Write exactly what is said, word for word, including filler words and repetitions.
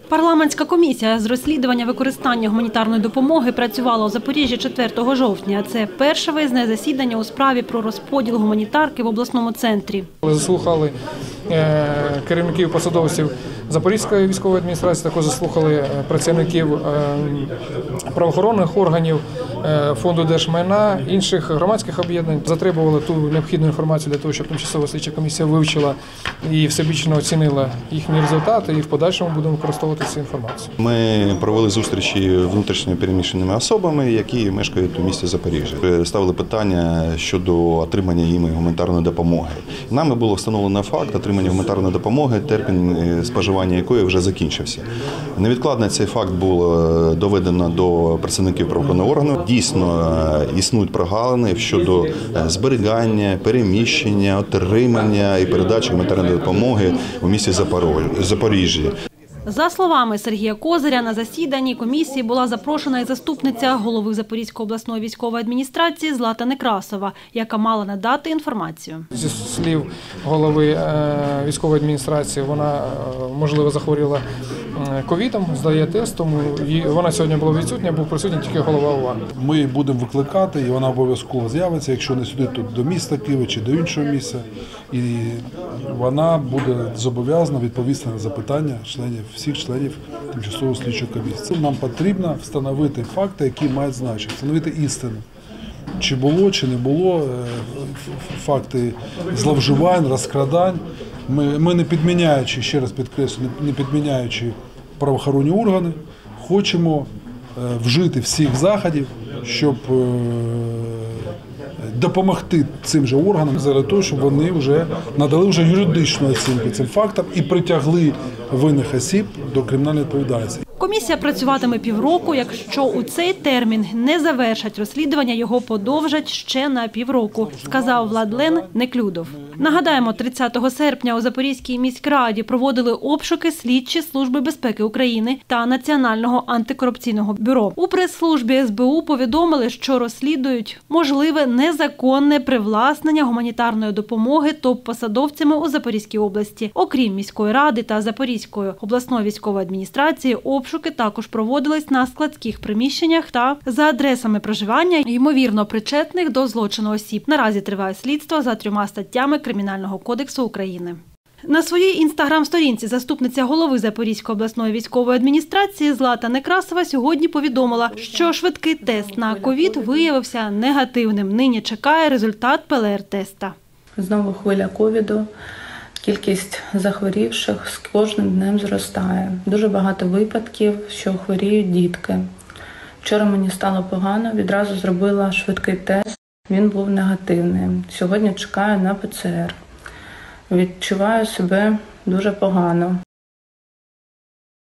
Парламентська комісія з розслідування використання гуманітарної допомоги працювала у Запоріжжі четвертого жовтня. Це перше виїзне засідання у справі про розподіл гуманітарки в обласному центрі. Заслухали керівників посадовців Запорізької військової адміністрації, також заслухали працівників правоохоронних органів, Фонду держмайна, інших громадських об'єднань. Затребували ту необхідну інформацію для того, щоб тимчасова слідча комісія вивчила і всебічно оцінила їхні результати, і в подальшому будемо використовувати цю інформацію. Ми провели зустрічі внутрішньо переміщеними особами, які мешкають у місті Запоріжжя. Ставили питання щодо отримання їм гуманітарної допомоги. Нами було встановлено факт отримання гуманітарної допомоги, термін споживання якої вже закінчився. Невідкладно цей факт було доведено до працівників правоохоронних органів. Дійсно, існують прогалини щодо зберігання, переміщення, отримання і передачі гуманітарної допомоги у місті Запоріжжя. За словами Сергія Козиря, на засіданні комісії була запрошена і заступниця голови Запорізької обласної військової адміністрації Злата Некрасова, яка мала надати інформацію. Зі слів голови військової адміністрації, вона, можливо, захворіла ковідом, здає тест, тому вона сьогодні була відсутня, був присутній тільки голова ОВА. Ми будемо викликати, і вона обов'язково з'явиться, якщо не сюди, то до міста Києва чи до іншого місця. І вона буде зобов'язана відповісти на запитання членів, всіх членів тимчасової слідчої комісії. Нам потрібно встановити факти, які мають значення, встановити істину. Чи було, чи не було факти зловживань, розкрадань. Ми, ми не підміняючи, ще раз підкреслю, не підміняючи правоохоронні органи, хочемо вжити всіх заходів, щоб допомогти цим же органам для того, щоб вони вже надали вже юридичну оцінку цим фактам і притягли винних осіб до кримінальної відповідальності. Комісія працюватиме півроку. Якщо у цей термін не завершать розслідування, його подовжать ще на півроку, сказав Владлен Неклюдов. Нагадаємо, тридцятого серпня у Запорізькій міськраді проводили обшуки слідчі Служби безпеки України та Національного антикорупційного бюро. У прес-службі ес бе у повідомили, що розслідують можливе незаконне привласнення гуманітарної допомоги топ-посадовцями у Запорізькій області. Окрім міської ради та Запорізької обласної військової адміністрації, обшуки також проводились на складських приміщеннях та за адресами проживання ймовірно причетних до злочину осіб. Наразі триває слідство за трьома статтями Кримінального кодексу України. На своїй інстаграм-сторінці заступниця голови Запорізької обласної військової адміністрації Злата Некрасова сьогодні повідомила, що швидкий тест на ковід виявився негативним. Нині чекає результат пе ел ер-теста. Знову хвиля ковіду. Кількість захворівших з кожним днем зростає. Дуже багато випадків, що хворіють дітки. Вчора мені стало погано, відразу зробила швидкий тест, він був негативним. Сьогодні чекаю на пе це ер. Відчуваю себе дуже погано.